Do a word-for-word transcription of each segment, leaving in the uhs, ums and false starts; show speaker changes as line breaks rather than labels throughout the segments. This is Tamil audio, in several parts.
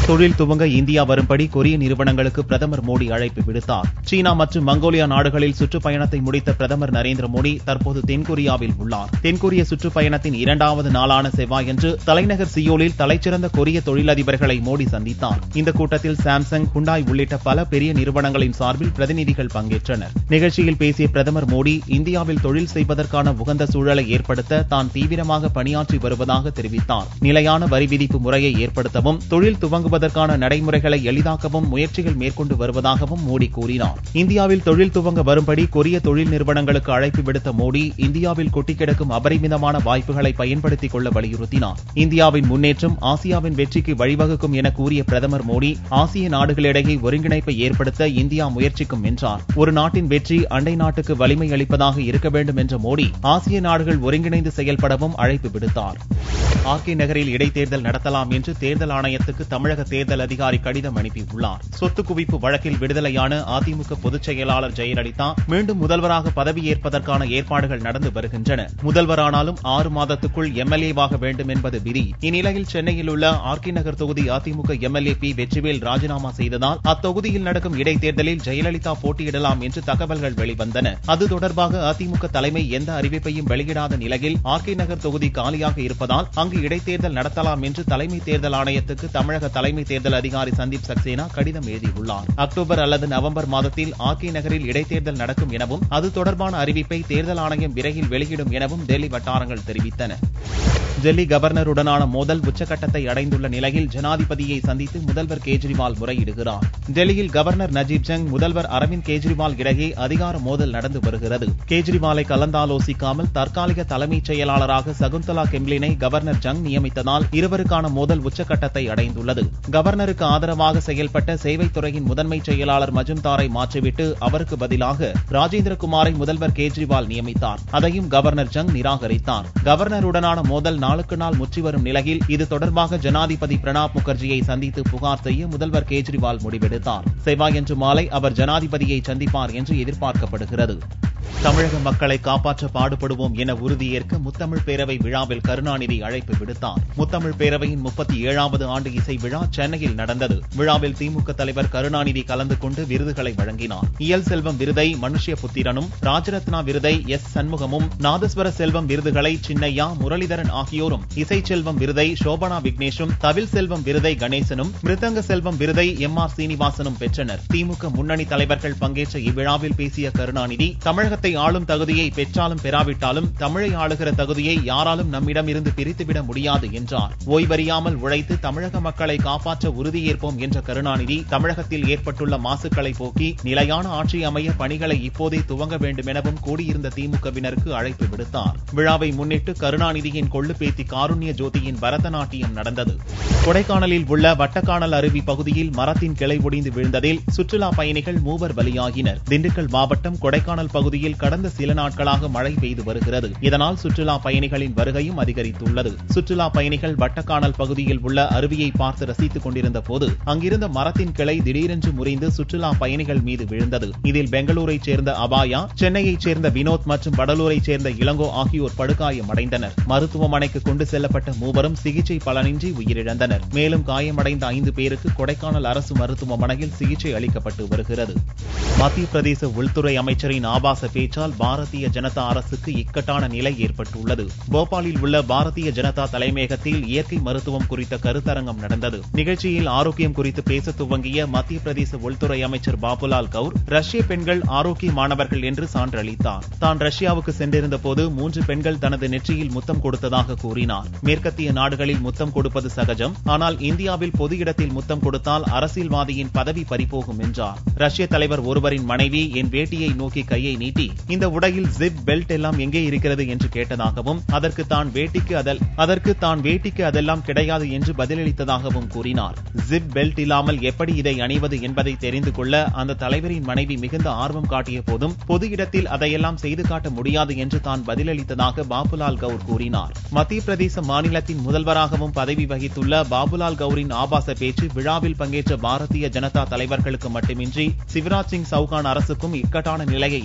தொழில் துவங்க இந்தியா வரும்படி கொரிய நிறுவனங்களுக்கு பிரதமர் மோடி அழைப்பு விடுத்தார். சீனா மற்றும் மங்கோலியா நாடுகளில் சுற்றுப்பயணத்தை முடித்த பிரதமர் நரேந்திர மோடி தற்போது தென்கொரியாவில் உள்ளார். தென்கொரிய சுற்றுப்பயணத்தின் இரண்டாவது நாளான செவ்வாயன்று தலைநகர் சியோலில் தலைச்சிறந்த கொரிய தொழிலதிபர்களை மோடி சந்தித்தார். இந்த கூட்டத்தில் சாம்சங், ஹுண்டாய் உள்ளிட்ட பல பெரிய நிறுவனங்களின் சார்பில் பிரதிநிதிகள் பங்கேற்றனர். நிகழ்ச்சியில் பேசிய பிரதமர் மோடி, இந்தியாவில் தொழில் செய்வதற்கான உகந்த சூழலை ஏற்படுத்த தான் தீவிரமாக பணியாற்றி வருவதாக தெரிவித்தார். நிலையான வரி விதிப்பு முறையை ஏற்படுத்தவும், தொழில் துவங்குவதற்கான நடைமுறைகளை எளிதாக்கவும் முயற்சிகள் மேற்கொண்டு வருவதாகவும் மோடி கூறினார். இந்தியாவில் தொழில் துவங்க வரும்படி கொரிய தொழில் நிறுவனங்களுக்கு அழைப்பு விடுத்த மோடி, இந்தியாவில் கொட்டி கிடக்கும் அபரிமிதமான வாய்ப்புகளை பயன்படுத்திக் கொள்ள வலியுறுத்தினார். இந்தியாவின் முன்னேற்றம் ஆசியாவின் வெற்றிக்கு வழிவகுக்கும் என கூறிய பிரதமர் மோடி, ஆசிய நாடுகளிடையே ஒருங்கிணைப்பை ஏற்படுத்த இந்தியா முயற்சிக்கும் என்றார். ஒரு நாட்டின் வெற்றி அண்டை நாட்டுக்கு வலிமை அளிப்பதாக இருக்க வேண்டும் என்ற மோடி, ஆசிய நாடுகள் ஒருங்கிணைந்து செயல்படவும் அழைப்பு விடுத்தார். ஆர்கே நகரில் இடைத்தேர்தல் நடத்தலாம் என்று தேர்தல் ஆணையத்துக்கு தமிழக தேர்தல் அதிகாரி கடிதம் அனுப்பியுள்ளார். சொத்து குவிப்பு வழக்கில் விடுதலையான அதிமுக பொதுச் செயலாளர் ஜெயலலிதா மீண்டும் முதல்வராக பதவியேற்பதற்கான ஏற்பாடுகள் நடந்து வருகின்றன. முதல்வரானாலும் ஆறு மாதத்துக்குள் எம்எல்ஏவாக வேண்டும் என்பது விதி. இந்நிலையில் சென்னையில் உள்ள ஆர்கே நகர் தொகுதி அதிமுக எம்எல்ஏ பி வெற்றிவேல் ராஜினாமா செய்ததால் அத்தொகுதியில் நடக்கும் இடைத்தேர்தலில் ஜெயலலிதா போட்டியிடலாம் என்று தகவல்கள் வெளிவந்தன. அது தொடர்பாக அதிமுக தலைமை எந்த அறிவிப்பையும் வெளியிடாத நிலையில் ஆர்கே நகர் தொகுதி காலியாக இருப்பதால் அங்கு இடைத்தேர்தல் நடத்தலாம் என்று தலைமை தேர்தல் ஆணையத்துக்கு தமிழக தலைமை தேர்தல் அதிகாரி சந்தீப் சக்சேனா கடிதம் எழுதியுள்ளார். அக்டோபர் அல்லது நவம்பர் மாதத்தில் ஆர்கே நகரில் இடைத்தேர்தல் நடக்கும் எனவும் அது தொடர்பான அறிவிப்பை தேர்தல் ஆணையம் விரைவில் வெளியிடும் எனவும் டெல்லி வட்டாரங்கள் தெரிவித்தன. டெல்லி கவர்னருடனான மோதல் உச்சகட்டத்தை அடைந்துள்ள நிலையில் ஜனாதிபதியை சந்தித்து முதல்வர் கேஜ்ரிவால் முறையிடுகிறார். டெல்லியில் கவர்னர் நஜீப் ஜங், முதல்வர் அரவிந்த் கெஜ்ரிவால் இடையே அதிகார மோதல் நடந்து வருகிறது. கேஜ்ரிவாலை கலந்தாலோசிக்காமல் தற்காலிக தலைமைச் செயலாளராக சகுந்தலா கெம்லினை கவர்னர் ஜங் நியமித்ததால் இருவருக்கான மோதல் உச்சகட்டத்தை அடைந்துள்ளது. கவர்னருக்கு ஆதரவாக செயல்பட்ட சேவைத்துறையின் முதன்மைச் செயலாளர் மஜும்தாரை மாற்றிவிட்டு அவருக்கு பதிலாக ராஜேந்திரகுமாரை முதல்வர் கேஜ்ரிவால் நியமித்தார். அதையும் கவர்னர் ஜங் நிராகரித்தார். கவர்னருடனான மோதல் நாளுக்கு நாள் முற்றி வரும் நிலையில் இது தொடர்பாக ஜனாதிபதி பிரணாப் முகர்ஜியை சந்தித்து புகார் செய்ய முதல்வர் கேஜ்ரிவால் முடிவெடுத்தார். செவ்வாயன்று மாலை அவர் ஜனாதிபதியை சந்திப்பார் என்று எதிர்பார்க்கப்படுகிறது. தமிழக மக்களை காப்பாற்ற பாடுபடுவோம் என உறுதியேற்க முத்தமிழ் பேரவை விழாவில் கருணாநிதி அழைப்பு விடுத்தார். முத்தமிழ் பேரவையின் முப்பத்தி ஏழாவது ஆண்டு இசை விழா சென்னையில் நடந்தது. விழாவில் திமுக தலைவர் கருணாநிதி கலந்து கொண்டு விருதுகளை வழங்கினார். இயல் செல்வம் விருதை மனுஷ்ய புத்திரனும், ராஜரத்னா விருதை எஸ் சண்முகமும், நாதஸ்வர செல்வம் விருதுகளை சின்னையா, முரளிதரன் ஆகியோரும், இசை செல்வம் விருதை சோபனா விக்னேஷும், தவில் செல்வம் விருதை கணேசனும், மிருதங்க செல்வம் விருதை எம் ஆர் சீனிவாசனும் பெற்றனர். திமுக முன்னணி தலைவர்கள் பங்கேற்ற இவ்விழாவில் பேசிய கருணாநிதி, தமிழகத்தை ஆளும் தகுதியை பெற்றாலும் பெறாவிட்டாலும் தமிழை ஆளுகிற தகுதியை யாராலும் நம்மிடம் இருந்து பிரித்துவிட முடியாது என்றார். ஓய்வறியாமல் உழைத்து தமிழக மக்களை காப்பாற்ற உறுதியேற்போம் என்ற கருணாநிதி, தமிழகத்தில் ஏற்பட்டுள்ள மாசுக்களை போக்கி நிலையான ஆட்சி அமைய பணிகளை இப்போதே துவங்க வேண்டும் எனவும் கூடியிருந்த திமுகவினருக்கு அழைப்பு விடுத்தார். விழாவை முன்னிட்டு கருணாநிதியின் கொள்ளு பேத்தி காருண்ய ஜோதியின் பரதநாட்டியம் நடந்தது. கொடைக்கானலில் உள்ள வட்டக்கானல் அருவி பகுதியில் மரத்தின் கிளை ஒடிந்து விழுந்ததில் சுற்றுலா பயணிகள் மூவர் பலியாகினர். திண்டுக்கல் மாவட்டம் கொடைக்கானல் பகுதியில் கடந்த சில நாட்களாக மழை பெய்து வருகிறது. இதனால் சுற்றுலா பயணிகளின் வருகையும் அதிகரித்துள்ளது. சுற்றுலா பயணிகள் வட்டக்கானல் பகுதியில் உள்ள அருவியை பார்த்து ரசித்துக் கொண்டிருந்த போது அங்கிருந்த மரத்தின் கிளை திடீரென்று முறிந்து சுற்றுலா பயணிகள் மீது விழுந்தது. இதில் பெங்களூரைச் சேர்ந்த அபாயா, சென்னையைச் சேர்ந்த வினோத் மற்றும் வடலூரைச் சேர்ந்த இளங்கோ ஆகியோர் படுகாயமடைந்தனர். மருத்துவமனைக்கு கொண்டு செல்லப்பட்ட மூவரும் சிகிச்சை பலனின்றி உயிரிழந்தனர். மேலும் காயமடைந்த ஐந்து பேருக்கு கொடைக்கானல் அரசு மருத்துவமனையில் சிகிச்சை அளிக்கப்பட்டு வருகிறது. மத்திய பிரதேச உள்துறை அமைச்சரின் ஆபாச பேச்சால் பாரதிய ஜனதா அரசுக்கு இக்கட்டான நிலை ஏற்பட்டுள்ளது. போபாலில் உள்ள பாரதிய ஜனதா தலைமையகத்தில் இயற்கை மருத்துவம் குறித்த கருத்தரங்கம் நடந்தது. நிகழ்ச்சியில் ஆரோக்கியம் குறித்து பேச துவங்கிய மத்திய பிரதேச உள்துறை அமைச்சர் பாபுலால் கவுர், ரஷ்ய பெண்கள் ஆரோக்கியமானவர்கள் என்று சான்றளித்தார். தான் ரஷ்யாவுக்கு சென்றிருந்த போது மூன்று பெண்கள் தனது நெற்றியில் முத்தம் கொடுத்ததாக கூறினார். மேற்கத்திய நாடுகளில் முத்தம் கொடுப்பது சகஜம், ஆனால் இந்தியாவில் பொது இடத்தில் முத்தம் கொடுத்தால் அரசியல்வாதியின் பதவி பறிபோகும் என்றார். ரஷ்ய தலைவர் ஒருவரின் மனைவி என் வேட்டியை நோக்கி கையை நீட்டி, இந்த உடையில் ஜிப் பெல்ட் எல்லாம் எங்கே இருக்கிறது என்று கேட்டதாகவும், அதற்கு தான் வேட்டிக்கு அதல் அதற்கு தான் வேட்டிக்கு அதெல்லாம் கிடையாது என்று பதிலளித்ததாகவும் கூறினார். ஜிப் பெல்ட் இல்லாமல் எப்படி இதை அணிவது என்பதை தெரிந்து கொள்ள அந்த தலைவரின் மனைவி மிகுந்த ஆர்வம் காட்டிய போதும் பொது இடத்தில் அதையெல்லாம் செய்து காட்ட முடியாது என்று தான் பதிலளித்ததாக பாபுலால் கவுர் கூறினார். மத்திய பிரதேச மாநிலத்தின் முதல்வராகவும் பதவி வகித்துள்ள பாபுலால் கவுரின் ஆபாச பேச்சு விழாவில் பங்கேற்ற பாரதிய ஜனதா தலைவர்களுக்கு மட்டுமின்றி சிவராஜ் சிங் சௌகான் அரசுக்கும் இக்கட்டான நிலையை ஏற்படுத்தி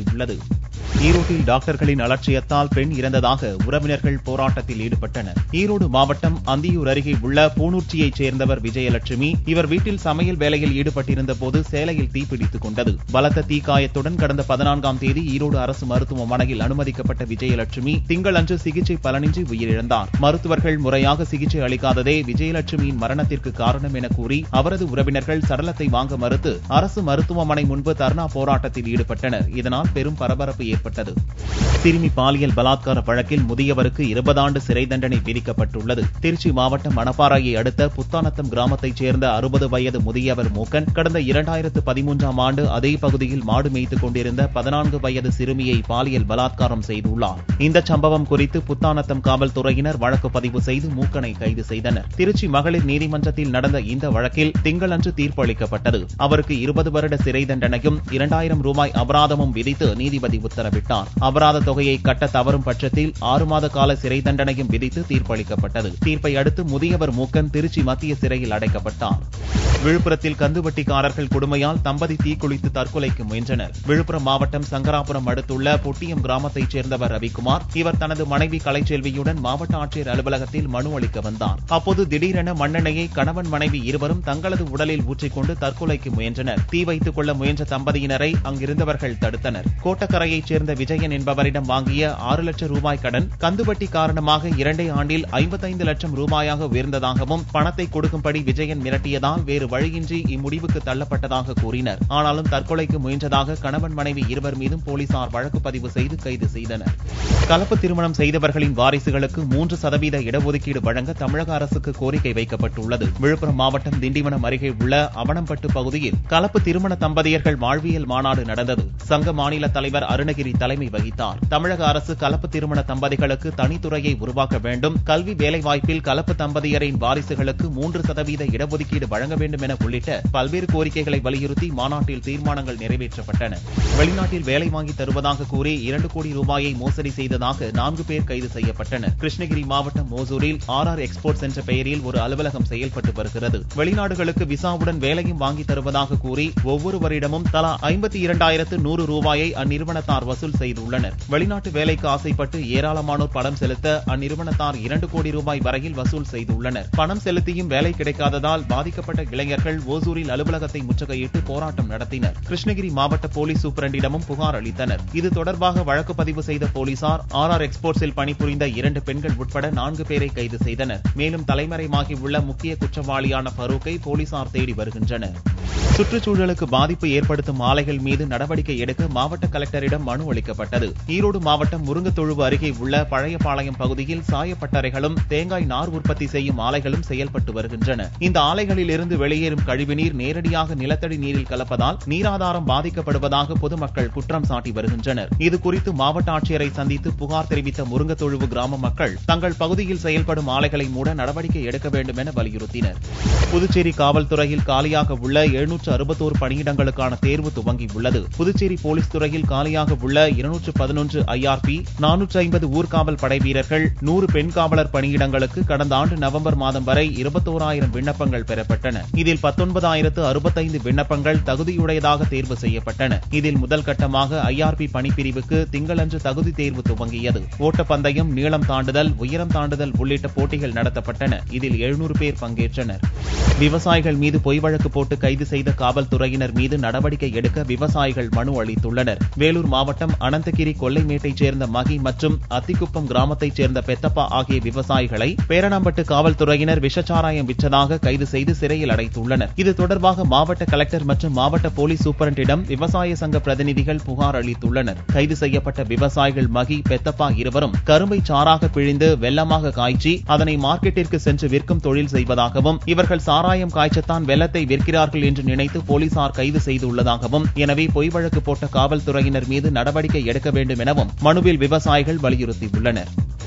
சாட்டியுள்ளது. ஈரோட்டில் டாக்டர்களின் அலட்சியத்தால் பெண் இறந்ததாக உறவினர்கள் போராட்டத்தில் ஈடுபட்டனர். ஈரோடு மாவட்டம் அந்தியூர் அருகே உள்ள பூனூர்ச்சியைச் சேர்ந்தவர் விஜயலட்சுமி. இவர் வீட்டில் சமையல் வேலையில் ஈடுபட்டிருந்த போது சேலையில் தீப்பிடித்துக் கொண்டது. பலத்த தீக்காயத்துடன் கடந்த பதினான்காம் தேதி ஈரோடு அரசு மருத்துவமனையில் அனுமதிக்கப்பட்ட விஜயலட்சுமி திங்களன்று சிகிச்சை பலனின்றி உயிரிழந்தார். மருத்துவர்கள் முறையாக சிகிச்சை அளிக்காததே விஜயலட்சுமியின் மரணத்திற்கு காரணம் என கூறி அவரது உறவினர்கள் சடலத்தை வாங்க மறுத்து அரசு மருத்துவமனை முன்பு தர்ணா போராட்டத்தில் ஈடுபட்டனர். இதனால் பெரும் பரபரப்பு ஏற்பட்டது. சிறுமி பாலியல் பலாத்கார வழக்கில் முதியவருக்கு இருபது ஆண்டு சிறை தண்டனை விதிக்கப்பட்டுள்ளது. திருச்சி மாவட்டம் மணப்பாறையை அடுத்த புத்தானத்தம் கிராமத்தைச் சேர்ந்த அறுபது வயது முதியவர் மூக்கன் கடந்த இரண்டாயிரத்து பதிமூன்றாம் ஆண்டு அதே பகுதியில் மாடு மேய்த்துக் கொண்டிருந்த பதினான்கு வயது சிறுமியை பாலியல் பலாத்காரம் செய்துள்ளார். இந்த சம்பவம் குறித்து புத்தானத்தம் காவல்துறையினர் வழக்கு பதிவு செய்து மூக்கனை கைது செய்தனர். திருச்சி மகளிர் நீதிமன்றத்தில் நடந்த இந்த வழக்கில் திங்களன்று தீர்ப்பு அளிக்கப்பட்டது. அவருக்கு இருபது வருட சிறை தண்டனையும் இரண்டாயிரம் ரூபாய் அபராதமும் விதித்து நீதிபதி உத்தரவிட்டார். அபராத தொகையை கட்ட தவறும் பட்சத்தில் ஆறு மாத கால சிறை தண்டனையும் விதித்து தீர்ப்பளிக்கப்பட்டது. தீர்ப்பை அடுத்து முதியவர் மூக்கன் திருச்சி மத்திய சிறையில் அடைக்கப்பட்டார். விழுப்புரத்தில் கந்துவட்டிக்காரர்கள் கொடுமையால் தம்பதி தீக்குளித்து தற்கொலைக்கு முயன்றனர். விழுப்புரம் மாவட்டம் சங்கராபுரம் அடுத்துள்ள பொட்டியம் கிராமத்தைச் சேர்ந்தவர் ரவிக்குமார். இவர் தனது மனைவி கலைச்செல்வியுடன் மாவட்ட ஆட்சியர் அலுவலகத்தில் மனு அளிக்க வந்தார். அப்போது திடீரென மண்ணெண்ணெயை கணவன் மனைவி இருவரும் தங்களது உடலில் ஊற்றிக்கொண்டு தற்கொலைக்கு முயன்றனர். தீ வைத்துக் கொள்ள முயன்ற தம்பதியினரை அங்கிருந்தவர்கள் தடுத்தனர். கோட்டக்கரையைச் சேர்ந்த விஜயன் என்பவரிடம் வாங்கிய ஆறு லட்சம் ரூபாய் கடன் கந்துவட்டி காரணமாக இரண்டே ஆண்டில் ஐம்பத்தைந்து லட்சம் ரூபாயாக உயர்ந்ததாகவும் பணத்தை கொடுக்கும்படி விஜயன் மிரட்டியதால் வேறு வழியின்றி இம்முடிவுக்கு தள்ளப்பட்டதாக கூறினர். ஆனாலும் தற்கொலைக்கு முயன்றதாக கணவன் மனைவி இருவர் மீதும் போலீசார் வழக்கு பதிவு செய்து கைது செய்தனர். கலப்பு திருமணம் செய்தவர்களின் வாரிசுகளுக்கு மூன்று சதவீத இடஒதுக்கீடு வழங்க தமிழக அரசுக்கு கோரிக்கை வைக்கப்பட்டுள்ளது. விழுப்புரம் மாவட்டம் திண்டிவனம் அருகே உள்ள அவனம்பட்டு பகுதியில் கலப்பு திருமண தம்பதியர்கள் வாழ்வியல் மாநாடு நடந்தது. சங்க மாநில தலைவர் அருணகிரி தலைமை வகித்தார். தமிழக அரசு கலப்பு திருமண தம்பதிகளுக்கு தனித்துறையை உருவாக்க வேண்டும், கல்வி வேலைவாய்ப்பில் கலப்பு தம்பதியரின் வாரிசுகளுக்கு மூன்று சதவீத இடஒதுக்கீடு வழங்க வேண்டும் என உள்ளிட்ட பல்வேறு கோரிக்கைகளை வலியுறுத்தி மாநாட்டில் தீர்மானங்கள் நிறைவேற்றப்பட்டன. வெளிநாட்டில் வேலை வாங்கி தருவதாக கூறி இரண்டு கோடி ரூபாயை மோசடி செய்ததாக நான்கு பேர் கைது செய்யப்பட்டனர். கிருஷ்ணகிரி மாவட்டம் மோசூரில் ஆர் ஆர் எக்ஸ்போர்ட்ஸ் என்ற பெயரில் ஒரு அலுவலகம் செயல்பட்டு வருகிறது. வெளிநாடுகளுக்கு விசாவுடன் வேலையும் வாங்கி தருவதாக கூறி ஒவ்வொருவரிடமும் தலா ஐம்பத்தி இரண்டாயிரத்து நூறு ரூபாயை அந்நிறுவனத்தார் வசூல் செய்துள்ளனர். வெளிநாட்டு வேலைக்கு ஆசைப்பட்டு ஏராளமானோர் பணம் செலுத்த அந்நிறுவனத்தார் இரண்டு கோடி ரூபாய் வரையில் வசூல் செய்துள்ளனர். பணம் செலுத்தியும் வேலை கிடைக்காததால் பாதிக்கப்பட்ட இளைஞர்கள் ஓசூரில் அலுவலகத்தை முற்றுகையிட்டு போராட்டம் நடத்தினர். கிருஷ்ணகிரி மாவட்ட போலீஸ் சூப்பரண்டிடமும் புகார் அளித்தனர். இது தொடர்பாக வழக்கு பதிவு செய்த போலீசார் ஆர் ஆர் எக்ஸ்போர்ட்ஸில் பணிபுரிந்த இரண்டு பெண்கள் உட்பட நான்கு பேரை கைது செய்தனர். மேலும் தலைமறைவாகியுள்ள முக்கிய குற்றவாளியான ஃபரூக்கை போலீசார் தேடி வருகின்றனர். சுற்றுச்சூழலுக்கு பாதிப்பு ஏற்படுத்தும் ஆலைகள் மீது நடவடிக்கை எடுக்க மாவட்ட கலெக்டரிடம் மனு அளிக்கப்பட்டது. ஈரோடு மாவட்டம் முருங்கத்தொழுவு அருகே உள்ள பழையபாளையம் பகுதியில் சாயப்பட்டறைகளும் தேங்காய் நார் உற்பத்தி செய்யும் ஆலைகளும் செயல்பட்டு வருகின்றன. இந்த ஆலைகளில் இருந்து வெளியேறும் கழிவுநீர் நேரடியாக நிலத்தடி நீரில் கலப்பதால் நீராதாரம் பாதிக்கப்படுவதாக பொதுமக்கள் குற்றம் சாட்டி வருகின்றனர். இதுகுறித்து மாவட்ட ஆட்சியரை சந்தித்து புகார் தெரிவித்த முருங்கத்தொழுவு கிராம மக்கள் தங்கள் பகுதியில் செயல்படும் ஆலைகளை மூட நடவடிக்கை எடுக்க வேண்டும் என வலியுறுத்தினர். புதுச்சேரி காவல்துறையில் காலியாக உள்ள எழுநூற்று அறுபத்தோரு பணியிடங்களுக்கான தேர்வு துவங்கியுள்ளது. புதுச்சேரி போலீஸ் துறையில் காலியாக உள்ள இருநூற்று பதினொன்று ஐ ஆர் பி, நானூற்று ஐம்பது ஊர்காவல் படை வீரர்கள், நூறு பெண் காவலர் பணியிடங்களுக்கு கடந்த ஆண்டு நவம்பர் மாதம் வரை இருபத்தோராயிரம் விண்ணப்பங்கள் பெறப்பட்டன. இதில் பத்தொன்பதாயிரத்து அறுபத்தைந்து விண்ணப்பங்கள் தகுதியுடையதாக தேர்வு செய்யப்பட்டன. இதில் முதல் கட்டமாக ஐ ஆர் பி பணிப்பிரிவுக்கு திங்களன்று தகுதி தேர்வு துவங்கியது. ஓட்டப்பந்தயம், நீளம் தாண்டுதல், உயரம் தாண்டுதல் உள்ளிட்ட போட்டிகள் நடத்தப்பட்டன. இதில் எழுநூறு பேர் பங்கேற்றனர். விவசாயிகள் மீது பொய் வழக்கு போட்டு கைது செய்த காவல்துறையினர் மீது நடவடிக்கை எடுக்க விவசாயிகள் மனு அளித்துள்ளனர். வேலூர் மாவட்டம் அனந்தகிரி கொல்லைமேட்டைச் சேர்ந்த மகி மற்றும் அத்திக்குப்பம் கிராமத்தைச் சேர்ந்த பெத்தப்பா ஆகிய விவசாயிகளை பேரணாம்பட்டு காவல்துறையினர் விஷச்சாராயம் விற்றதாக கைது செய்து சிறையில் அடைத்துள்ளனர். இது தொடர்பாக மாவட்ட கலெக்டர் மற்றும் மாவட்ட போலீஸ் சூப்பரண்டிடம் விவசாய சங்க பிரதிநிதிகள் புகார் அளித்துள்ளனர். கைது செய்யப்பட்ட விவசாயிகள் மகி, பெத்தப்பா இருவரும் கரும்பை சாராக பிழிந்து வெள்ளமாக காய்ச்சி அதனை மார்க்கெட்டிற்கு சென்று விற்கும் தொழில் செய்வதாகவும், இவர்கள் சாராயம் காய்ச்சத்தான் வெள்ளத்தை விற்கிறார்கள் என்று நினைத்து போலீசார் கைது செய்துள்ளதாகவும், எனவே பொய் வழக்கு போட்ட காவல்துறையினர் மீது நடவடிக்கை எடுக்க வேண்டும் எனவும் மனுவில் விவசாயிகள் வலியுறுத்தியுள்ளனர்.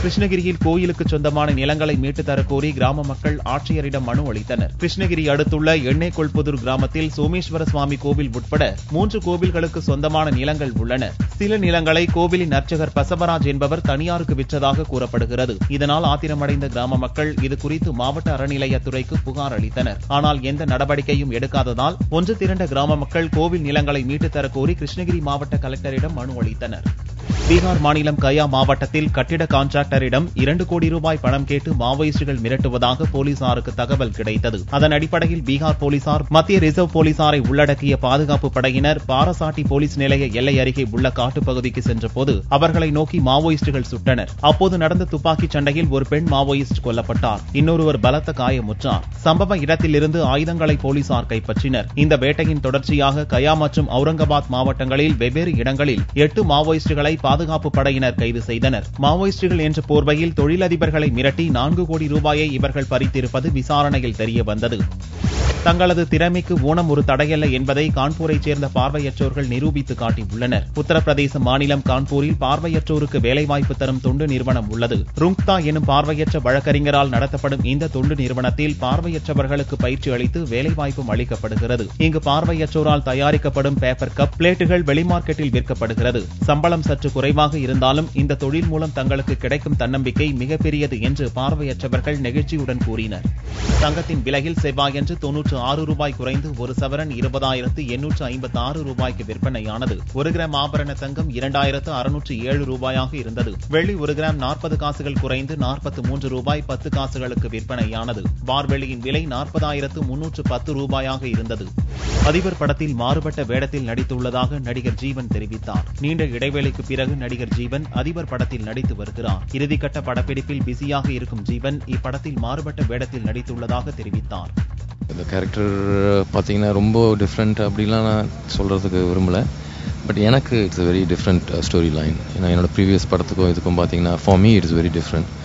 கிருஷ்ணகிரியில் கோயிலுக்கு சொந்தமான நிலங்களை மீட்டு தரக்கோரி கிராம மக்கள் ஆட்சியரிடம் மனு அளித்தனர். கிருஷ்ணகிரி அடுத்துள்ள எண்ணெய்கொள்புதூர் கிராமத்தில் சோமேஸ்வர சுவாமி கோவில் உட்பட மூன்று கோவில்களுக்கு சொந்தமான நிலங்கள் உள்ளன. சில நிலங்களை கோவிலின் அர்ச்சகர் பசவராஜ் என்பவர் தனியாருக்கு விற்றதாக கூறப்படுகிறது. இதனால் ஆத்திரமடைந்த கிராம மக்கள் இதுகுறித்து மாவட்ட அறநிலையத்துறைக்கு புகார் அளித்தனர். ஆனால் எந்த நடவடிக்கையும் எடுக்காததால் ஒன்று திரண்ட கிராம மக்கள் கோவில் நிலங்களை மீட்டு தரக்கோரி கிருஷ்ணகிரி மாவட்ட கலெக்டரிடம் மனு அளித்தனர். பீகார் மாநிலம் கயா மாவட்டத்தில் கட்டிட கான்ட்ராக்டரிடம் இரண்டு கோடி ரூபாய் பணம் கேட்டு மாவோயிஸ்டுகள் மிரட்டுவதாக போலீசாருக்கு தகவல் கிடைத்தது. அதன் அடிப்படையில் பீகார் போலீசார் மத்திய ரிசர்வ் போலீசாரை உள்ளடக்கிய பாதுகாப்பு படையினர் பாரசாட்டி போலீஸ் நிலைய எல்லை அருகே உள்ள காட்டுப்பகுதிக்கு சென்றபோது அவர்களை நோக்கி மாவோயிஸ்டுகள் சுட்டனர். அப்போது நடந்த துப்பாக்கிச் சண்டையில் ஒரு பெண் மாவோயிஸ்ட் கொல்லப்பட்டார். இன்னொருவர் பலத்த காயமுற்றார். சம்பவ இடத்திலிருந்து ஆயுதங்களை போலீசார் கைப்பற்றினர். இந்த வேட்டையின் தொடர்ச்சியாக கயா மற்றும் அவுரங்காபாத் மாவட்டங்களில் வெவ்வேறு இடங்களில் எட்டு மாவோயிஸ்டுகளை பாதுகாப்பு படையினர் கைது செய்தனர். மாவோயிஸ்டுகள் என்ற போர்வையில் தொழிலதிபர்களை மிரட்டி நான்கு கோடி ரூபாயை இவர்கள் பறித்திருப்பது விசாரணையில் தெரியவந்தது. தங்களது திறமைக்கு ஊனம் ஒரு தடையல்ல என்பதை கான்பூரைச் சேர்ந்த பார்வையற்றோர்கள் நிரூபித்து காட்டியுள்ளனர். உத்தரப்பிரதேச மாநிலம் கான்பூரில் பார்வையற்றோருக்கு வேலைவாய்ப்பு தரும் தொண்டு நிறுவனம் உள்ளது. ருங்க்தா எனும் பார்வையற்ற வழக்கறிஞரால் நடத்தப்படும் இந்த தொண்டு நிறுவனத்தில் பார்வையற்றவர்களுக்கு பயிற்சி அளித்து வேலைவாய்ப்பும் அளிக்கப்படுகிறது. இங்கு பார்வையற்றோரால் தயாரிக்கப்படும் பேப்பர் கப், பிளேட்டுகள் வெளிமார்க்கெட்டில் விற்கப்படுகிறது. சம்பளம் சற்று குறைவாக இருந்தாலும் இந்த தொழில் மூலம் தங்களுக்கு கிடைக்கும் தன்னம்பிக்கை மிகப்பெரியது என்று பார்வையற்றவர்கள் நெகிழ்ச்சியுடன் கூறினர். தங்கத்தின் விலையில் செவ்வாயன்று தொன்னூற்று ஆறு ரூபாய் குறைந்து ஒரு சவரன் இருபதாயிரத்து எண்ணூற்று ஐம்பத்தி ஆறு ரூபாய்க்கு விற்பனையானது. ஒரு கிராம் ஆபரண தங்கம் இரண்டாயிரத்து அறுநூற்று ஏழு ரூபாயாக இருந்தது. வெள்ளி ஒரு கிராம் நாற்பது காசுகள் குறைந்து நாற்பத்தி மூன்று ரூபாய் பத்து காசுகளுக்கு விற்பனையானது. பார் வெள்ளியின் விலை நாற்பதாயிரத்து முன்னூற்று பத்து ரூபாயாக இருந்தது. அதிபர் படத்தில் மாறுபட்ட வேடத்தில் நடித்துள்ளதாக நடிகர் ஜீவன் தெரிவித்தார். நீண்ட இடைவேளைக்கு பிறகு நடிகர் ஜீவன் அதிபர் படத்தில் நடித்து வருகிறார். இறுதிக்கட்ட படப்பிடிப்பில் பிஸியாக இருக்கும் ஜீவன் இப்படத்தில் மாறுபட்ட வேடத்தில் நடித்துள்ளதாக தெரிவித்தார்.
இந்த கேரக்டர் பார்த்தீங்கன்னா ரொம்ப டிஃப்ரெண்ட் அப்படிலாம் நான் சொல்கிறதுக்கு விரும்பலை. பட் எனக்கு it's very different story line. ஏன்னா என்னோட ப்ரீவியஸ் படத்துக்கும் இதுக்கும் பார்த்தீங்கன்னா for me it's very different.